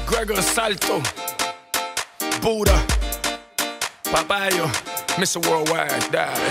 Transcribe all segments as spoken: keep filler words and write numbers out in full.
Gregor Salto, Buddha, Papayo, mister Worldwide, dale.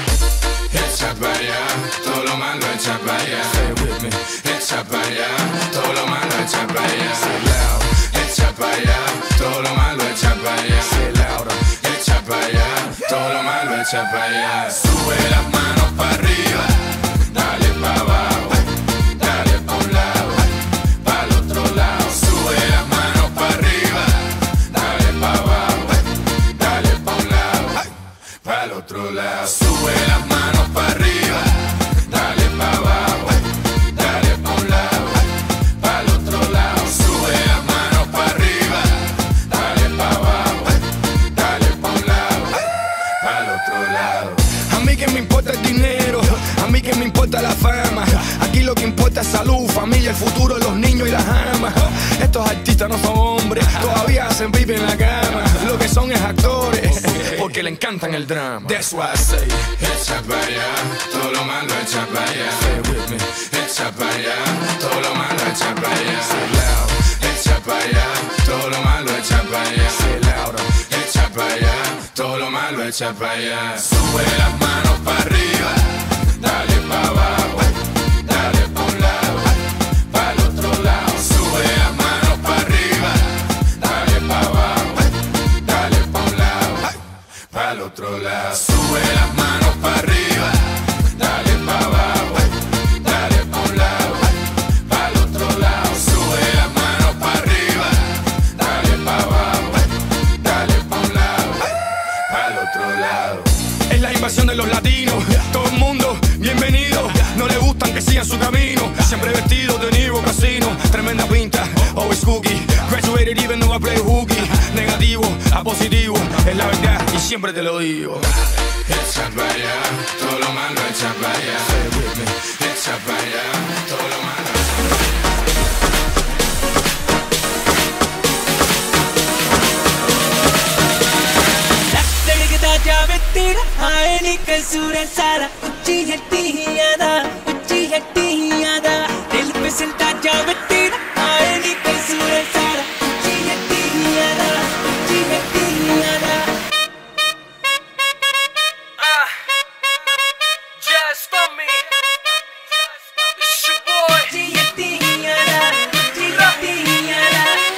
Echa para allá, todo lo malo echa para allá. Say it with me. Echa para allá, todo lo malo echa para allá. Say it loud. Echa para allá, todo lo malo echa para allá. Say it louder. Echa para allá, todo lo malo echa para allá. Sube las manos para arriba, dale para abajo, dale pa' un lado, para el otro lado. Sube las manos para arriba, dale para abajo, dale pa' un lado, para el otro lado. Sube las manos para arriba, dale para abajo, dale pa' un lado, para el otro lado. Sube las manos para arriba, dale para abajo, dale pa' un lado, para el otro lado. A mí que me importa el dinero, a mí que me importa la fama. Aquí lo que importa es salud, familia, el futuro, los niños y las amas. Estos artistas no son hombres, todavía hacen pipi en la cama. Lo que son es actores, porque le encantan el drama. That's why I say, Echa para allá, todo lo malo echa para allá. say it with me. Echa para allá, todo lo malo echa para allá. Say it loud. Echa para allá, todo lo malo echa para allá. Say it louder. Echa para allá, todo lo malo echa para allá. Sube las manos para arriba, dale para abajo, dale pa' un lado, para el otro lado. Sube las manos para arriba, dale para abajo, dale pa' un lado, para el otro lado. Sube las manos para arriba, dale para abajo, dale pa' un lado, para el otro lado. Sube las manos para arriba, dale para abajo, dale pa' un lado, para el otro lado. Es la invasión de los latinos, todo el mundo bienvenido. No le gustan que sigan su camino, siempre vestido de Niro Casino. Tremenda pinta, always cookie. Graduated even though I play hooky. Negativo a positivo, es la verdad y siempre te lo digo. Echa para allá, todo lo malo echa para allá. Say it with me. Echa para allá, todo lo malo. लगता जावे तेरा आए नी कसूर है सारा उच्ची हट्टी ही यादा उच्ची हट्टी ही यादा दिल पे सिलता जावे तेरा आए नी कसूर है सारा उच्ची हट्टी ही यादा उच्ची हट्टी ही यादा Ah, just for me. It's your boy. उच्ची हट्टी ही यादा उच्ची हट्टी ही यादा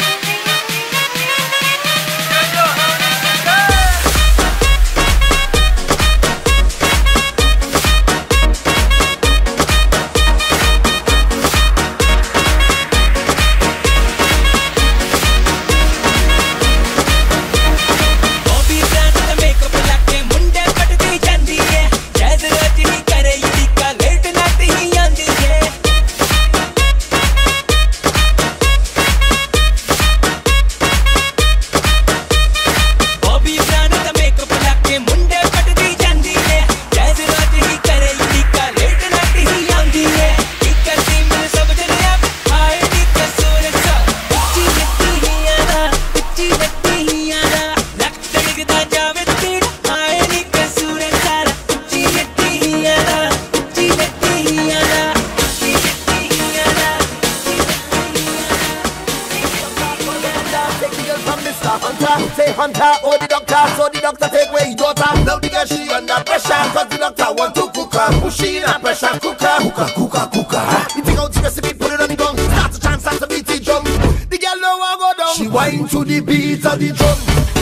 Say hunter, oh the doctor, so the doctor take away his daughter. Now the girl she under pressure, cause the doctor want to cook her. Push she in a pressure cooker, cooker, cooker, cooker. You take out the recipe, put it on the gun, start to chant, start to beat the drum. The girl no want go down, she whine to the beat of the drum.